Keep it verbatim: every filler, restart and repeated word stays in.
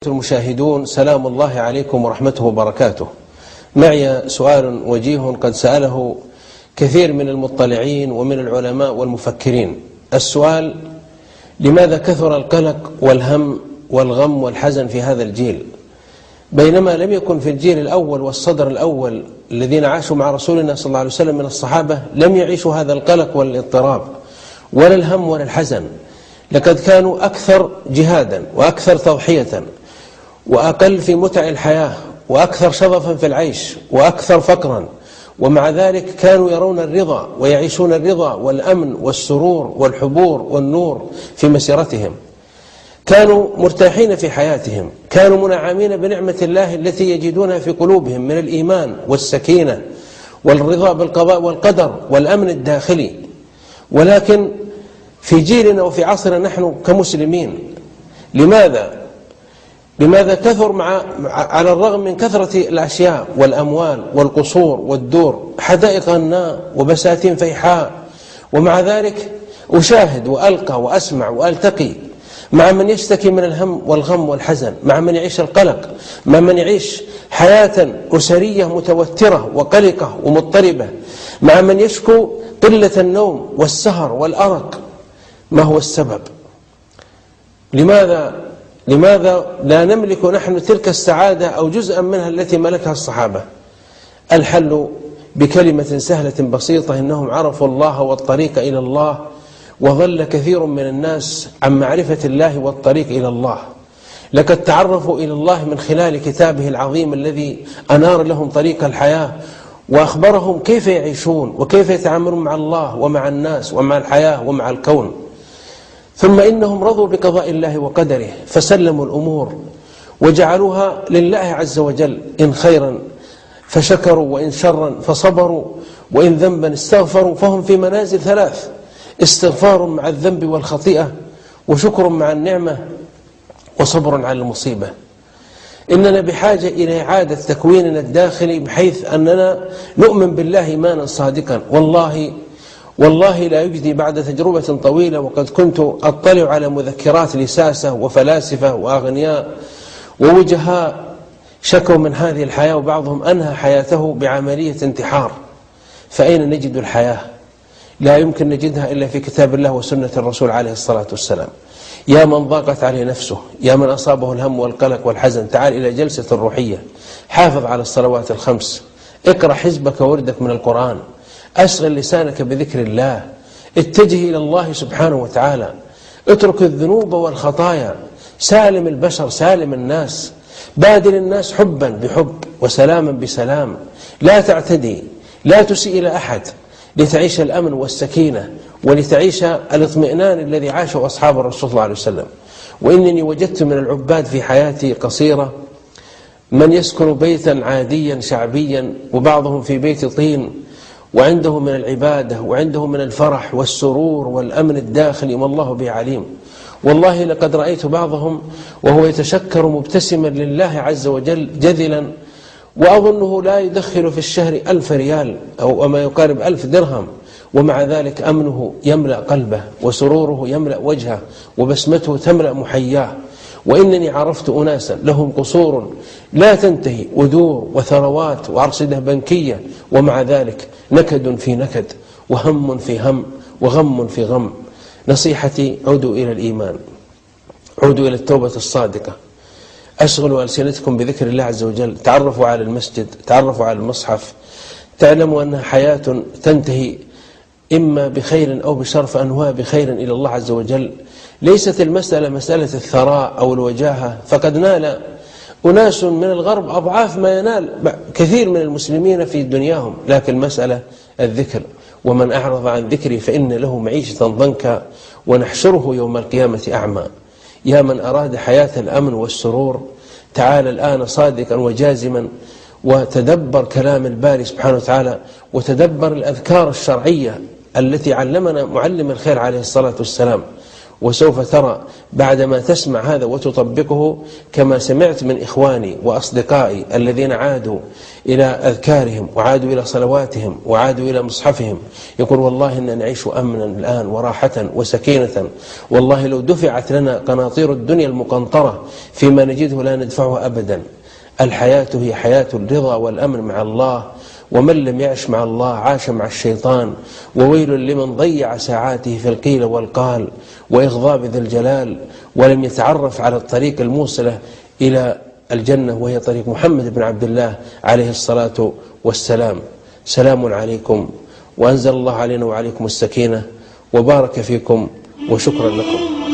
المشاهدون، سلام الله عليكم ورحمته وبركاته. معي سؤال وجيه قد سأله كثير من المطلعين ومن العلماء والمفكرين. السؤال: لماذا كثر القلق والهم والغم والحزن في هذا الجيل، بينما لم يكن في الجيل الأول والصدر الأول الذين عاشوا مع رسولنا صلى الله عليه وسلم من الصحابة لم يعيشوا هذا القلق والاضطراب ولا الهم ولا الحزن؟ لقد كانوا أكثر جهادا وأكثر تضحية وأقل في متع الحياة وأكثر شظفا في العيش وأكثر فقرا، ومع ذلك كانوا يرون الرضا ويعيشون الرضا والأمن والسرور والحبور والنور في مسيرتهم. كانوا مرتاحين في حياتهم، كانوا منعمين بنعمة الله التي يجدونها في قلوبهم من الإيمان والسكينة والرضا بالقضاء والقدر والأمن الداخلي. ولكن في جيلنا وفي عصرنا نحن كمسلمين لماذا لماذا كثر مع على الرغم من كثرة الأشياء والأموال والقصور والدور، حدائق غناء وبساتين فيحاء، ومع ذلك أشاهد وألقى وأسمع وألتقي مع من يشتكي من الهم والغم والحزن، مع من يعيش القلق، مع من يعيش حياة أسرية متوترة وقلقة ومضطربة، مع من يشكو قلة النوم والسهر والأرق. ما هو السبب؟ لماذا لماذا لا نملك نحن تلك السعادة أو جزءا منها التي ملكها الصحابة؟ الحل بكلمة سهلة بسيطة: إنهم عرفوا الله والطريق إلى الله، وظل كثير من الناس عن معرفة الله والطريق إلى الله. لقد تعرفوا إلى الله من خلال كتابه العظيم الذي أنار لهم طريق الحياة وأخبرهم كيف يعيشون وكيف يتعاملون مع الله ومع الناس ومع الحياة ومع الكون. ثم إنهم رضوا بقضاء الله وقدره فسلموا الأمور وجعلوها لله عز وجل، إن خيرا فشكروا وإن شرا فصبروا وإن ذنبا استغفروا. فهم في منازل ثلاث: استغفار مع الذنب والخطيئة، وشكر مع النعمة، وصبر على المصيبة. إننا بحاجة إلى إعادة تكويننا الداخلي بحيث أننا نؤمن بالله إيمانا صادقا. والله والله لا يجدي بعد تجربة طويلة، وقد كنت أطلع على مذكرات لساسة وفلاسفة وأغنياء ووجهاء شكوا من هذه الحياة، وبعضهم أنهى حياته بعملية انتحار. فأين نجد الحياة؟ لا يمكن نجدها إلا في كتاب الله وسنة الرسول عليه الصلاة والسلام. يا من ضاقت عليه نفسه، يا من أصابه الهم والقلق والحزن، تعال إلى جلسة روحية، حافظ على الصلوات الخمس، اقرأ حزبك ووردك من القرآن، أشغل لسانك بذكر الله، اتجه إلى الله سبحانه وتعالى، اترك الذنوب والخطايا، سالم البشر سالم الناس، بادل الناس حبا بحب وسلاما بسلام، لا تعتدي، لا تسيء إلى أحد، لتعيش الأمن والسكينة ولتعيش الاطمئنان الذي عاشه أصحاب الرسول صلى الله عليه وسلم. وإنني وجدت من العباد في حياتي قصيرة من يسكن بيتا عاديا شعبيا وبعضهم في بيت طين، وعنده من العبادة وعنده من الفرح والسرور والأمن الداخلي ما الله به عليم. والله لقد رأيت بعضهم وهو يتشكر مبتسما لله عز وجل جذلا، وأظنه لا يدخل في الشهر ألف ريال أو ما يقارب ألف درهم، ومع ذلك أمنه يملأ قلبه وسروره يملأ وجهه وبسمته تملأ محياه. وإنني عرفت أناسا لهم قصور لا تنتهي ودور وثروات وأرصدة بنكية، ومع ذلك نكد في نكد وهم في هم وغم في غم. نصيحتي: عودوا إلى الإيمان، عودوا إلى التوبة الصادقة، أشغلوا ألسنتكم بذكر الله عز وجل، تعرفوا على المسجد، تعرفوا على المصحف، تعلموا أنها حياة تنتهي إما بخير أو بشر، فأنواها بخير إلى الله عز وجل. ليست المسألة مسألة الثراء أو الوجاهة، فقد نال أناس من الغرب أضعاف ما ينال كثير من المسلمين في دنياهم، لكن المسألة الذكر: ومن أعرض عن ذكري فإن له معيشة ضنكا ونحشره يوم القيامة أعمى. يا من أراد حياة الأمن والسرور، تعال الآن صادقا وجازما وتدبر كلام الباري سبحانه وتعالى، وتدبر الأذكار الشرعية التي علمنا معلم الخير عليه الصلاة والسلام، وسوف ترى بعدما تسمع هذا وتطبقه كما سمعت من إخواني وأصدقائي الذين عادوا إلى أذكارهم وعادوا إلى صلواتهم وعادوا إلى مصحفهم، يقول والله إننا نعيش أمنا الآن وراحة وسكينة، والله لو دفعت لنا قناطير الدنيا المقنطرة فيما نجده لا ندفعه أبدا. الحياة هي حياة الرضا والأمن مع الله، ومن لم يعش مع الله عاش مع الشيطان، وويل لمن ضيع ساعاته في القيل والقال وإغضاب ذي الجلال ولم يتعرف على الطريق الموصلة إلى الجنة وهي طريق محمد بن عبد الله عليه الصلاة والسلام. سلام عليكم، وأنزل الله علينا وعليكم السكينة، وبارك فيكم، وشكرا لكم.